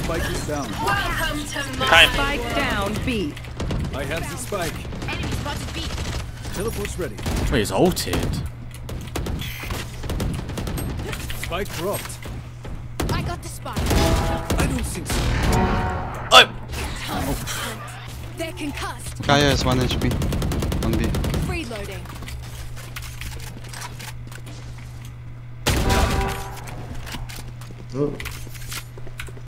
Spike is down. Welcome to my Time. spike down B. I have the spike. Enemy spotted B. Teleport's ready. Wait, he's ulted. Spike dropped. I got the spike. I don't think so. Oh! They're concussed. Kaya is 1 HP. On B. Freeloading. Oh.